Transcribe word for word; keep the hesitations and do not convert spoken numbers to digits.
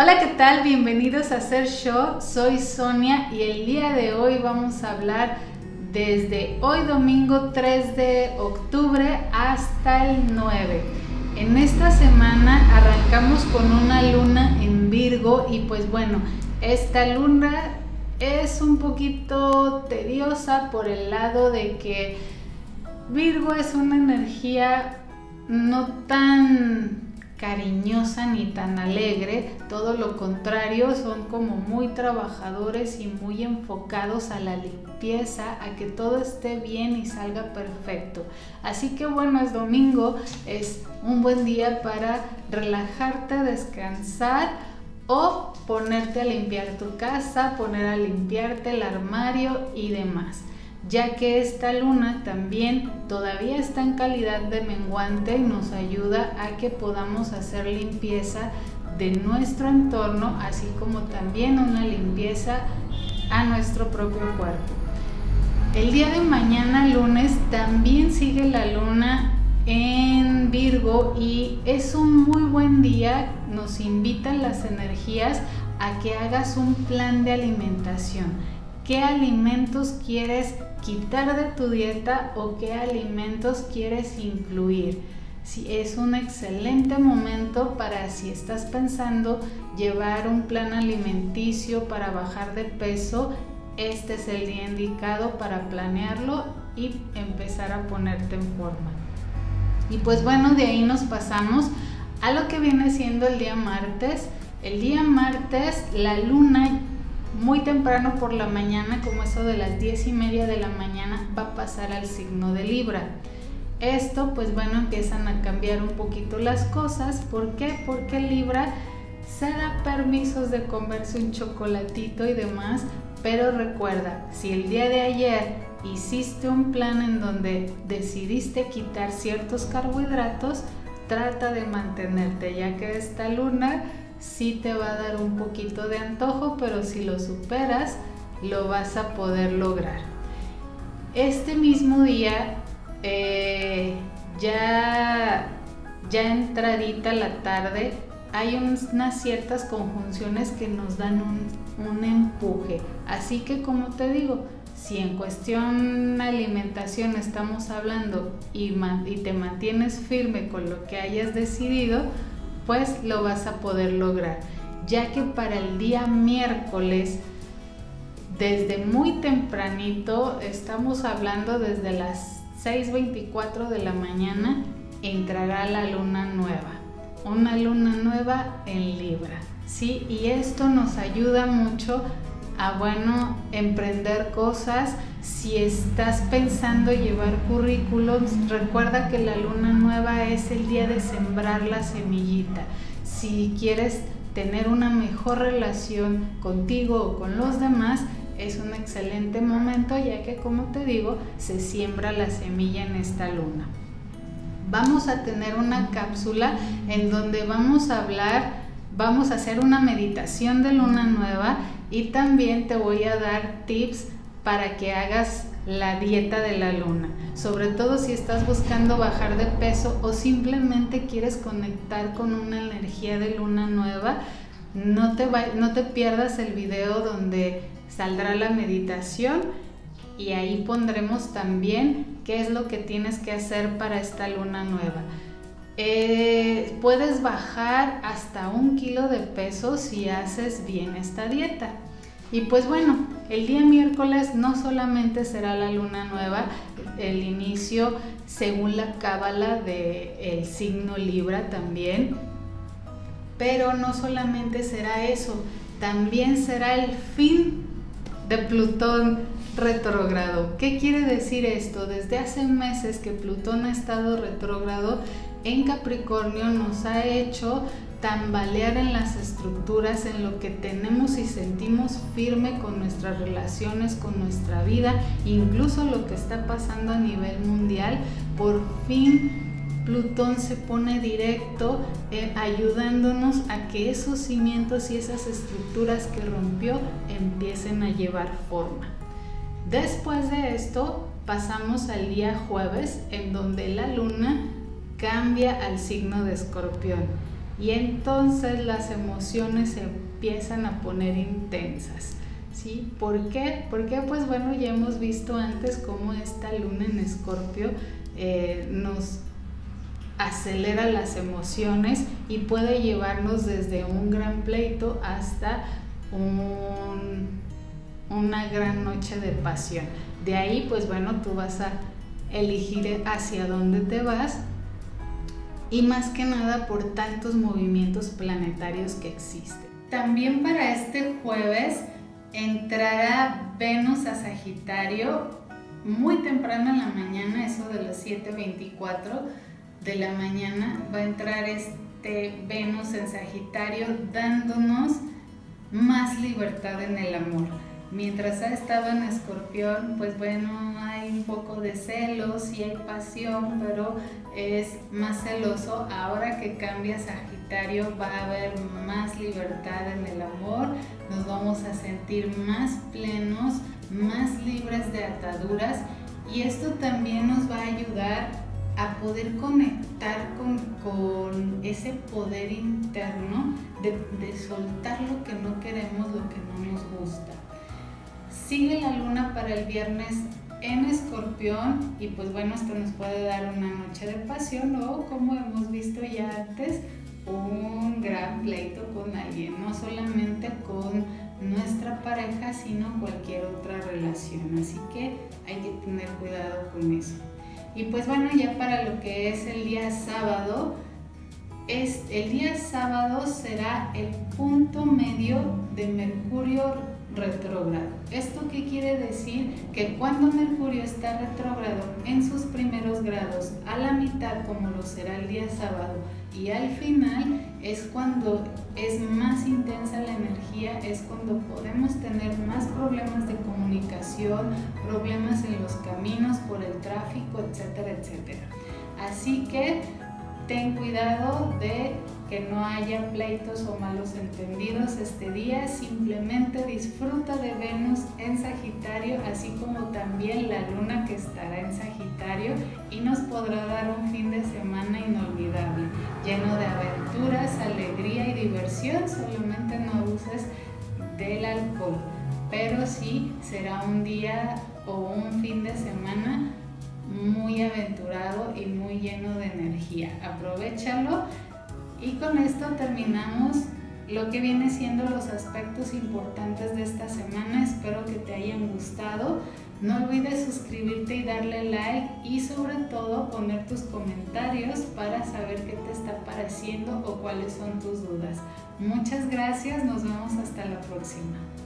Hola, ¿qué tal? Bienvenidos a Hacer Show. Soy Sonia y el día de hoy vamos a hablar desde hoy domingo tres de octubre hasta el nueve. En esta semana arrancamos con una luna en Virgo y pues bueno, esta luna es un poquito tediosa por el lado de que Virgo es una energía no tan cariñosa ni tan alegre, todo lo contrario, son como muy trabajadores y muy enfocados a la limpieza, a que todo esté bien y salga perfecto. Así que bueno, es domingo, es un buen día para relajarte, descansar o ponerte a limpiar tu casa, poner a limpiarte el armario y demás, ya que esta luna también todavía está en calidad de menguante y nos ayuda a que podamos hacer limpieza de nuestro entorno, así como también una limpieza a nuestro propio cuerpo. El día de mañana, lunes, también sigue la luna en Virgo y es un muy buen día. Nos invitan las energías a que hagas un plan de alimentación. ¿Qué alimentos quieres quitar de tu dieta o qué alimentos quieres incluir? Si es un excelente momento para, si estás pensando llevar un plan alimenticio para bajar de peso, este es el día indicado para planearlo y empezar a ponerte en forma. Y pues bueno, de ahí nos pasamos a lo que viene siendo el día martes. El día martes la luna muy temprano por la mañana, como eso de las diez y media de la mañana, va a pasar al signo de Libra. Esto pues bueno, empiezan a cambiar un poquito las cosas. ¿Por qué? Porque Libra se da permisos de comerse un chocolatito y demás, pero recuerda, si el día de ayer hiciste un plan en donde decidiste quitar ciertos carbohidratos, trata de mantenerte, ya que esta luna sí te va a dar un poquito de antojo, pero si lo superas, lo vas a poder lograr. Este mismo día, eh, ya, ya entradita la tarde, hay unas ciertas conjunciones que nos dan un, un empuje. Así que como te digo, si en cuestión alimentación estamos hablando y, y te mantienes firme con lo que hayas decidido, pues lo vas a poder lograr, ya que para el día miércoles, desde muy tempranito, estamos hablando desde las seis veinticuatro de la mañana, entrará la luna nueva, una luna nueva en Libra, ¿sí? Y esto nos ayuda mucho a, bueno, emprender cosas. Si estás pensando llevar currículums, recuerda que la luna nueva es el día de sembrar la semillita. Si quieres tener una mejor relación contigo o con los demás, es un excelente momento, ya que, como te digo, se siembra la semilla en esta luna. Vamos a tener una cápsula en donde vamos a hablar, vamos a hacer una meditación de luna nueva y también te voy a dar tips para que hagas la dieta de la luna, sobre todo si estás buscando bajar de peso o simplemente quieres conectar con una energía de luna nueva. No te, va, no te pierdas el video donde saldrá la meditación y ahí pondremos también qué es lo que tienes que hacer para esta luna nueva. Eh, puedes bajar hasta un kilo de peso si haces bien esta dieta. Y pues bueno, el día miércoles no solamente será la luna nueva, el inicio según la cábala del signo Libra también, pero no solamente será eso, también será el fin de Plutón retrógrado. ¿Qué quiere decir esto? Desde hace meses que Plutón ha estado retrógrado en Capricornio, nos ha hecho tambalear en las estructuras, en lo que tenemos y sentimos firme con nuestras relaciones, con nuestra vida, incluso lo que está pasando a nivel mundial. Por fin Plutón se pone directo, eh, ayudándonos a que esos cimientos y esas estructuras que rompió empiecen a llevar forma. Después de esto pasamos al día jueves, en donde la luna cambia al signo de Escorpión. y entonces las emociones se empiezan a poner intensas. ¿Sí? ¿Por qué? Porque pues bueno, ya hemos visto antes cómo esta luna en Escorpio eh, nos acelera las emociones y puede llevarnos desde un gran pleito hasta un, una gran noche de pasión. De ahí pues bueno, tú vas a elegir hacia dónde te vas, y más que nada por tantos movimientos planetarios que existen. También para este jueves entrará Venus a Sagitario muy temprano en la mañana, eso de las siete veinticuatro de la mañana va a entrar este Venus en Sagitario, dándonos más libertad en el amor. Mientras ha estado en Escorpión, pues bueno, hay un poco de celos y hay pasión, pero es más celoso. Ahora que cambia Sagitario va a haber más libertad en el amor, nos vamos a sentir más plenos, más libres de ataduras, y esto también nos va a ayudar a poder conectar con, con ese poder interno de, de soltar lo que no queremos, lo que no nos gusta. Sigue la luna para el viernes en Escorpión y pues bueno, esto nos puede dar una noche de pasión o, como hemos visto ya antes, un gran pleito con alguien, no solamente con nuestra pareja, sino cualquier otra relación, así que hay que tener cuidado con eso. Y pues bueno, ya para lo que es el día sábado, es, el día sábado será el punto medio de Mercurio retrógrado. ¿Esto qué quiere decir? Que cuando Mercurio está retrógrado en sus primeros grados, a la mitad como lo será el día sábado, y al final es cuando es más intensa la energía, es cuando podemos tener más problemas de comunicación, problemas en los caminos por el tráfico, etcétera, etcétera. Así que ten cuidado de que no haya pleitos o malos entendidos este día. Simplemente disfruta de Venus en Sagitario, así como también la luna que estará en Sagitario, y nos podrá dar un fin de semana inolvidable, lleno de aventuras, alegría y diversión. Solamente no abuses del alcohol, pero sí será un día o un fin de semana muy aventurado y muy lleno de energía. Aprovéchalo. Y con esto terminamos lo que viene siendo los aspectos importantes de esta semana. Espero que te hayan gustado. No olvides suscribirte y darle like, y sobre todo poner tus comentarios para saber qué te está pareciendo o cuáles son tus dudas. Muchas gracias, nos vemos hasta la próxima.